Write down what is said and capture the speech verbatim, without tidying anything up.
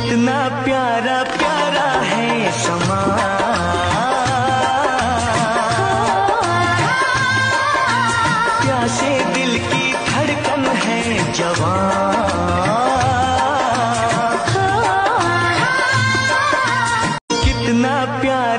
कितना प्यारा प्यारा है समा, प्यासे दिल की धड़कन है जवां। कितना प्यारा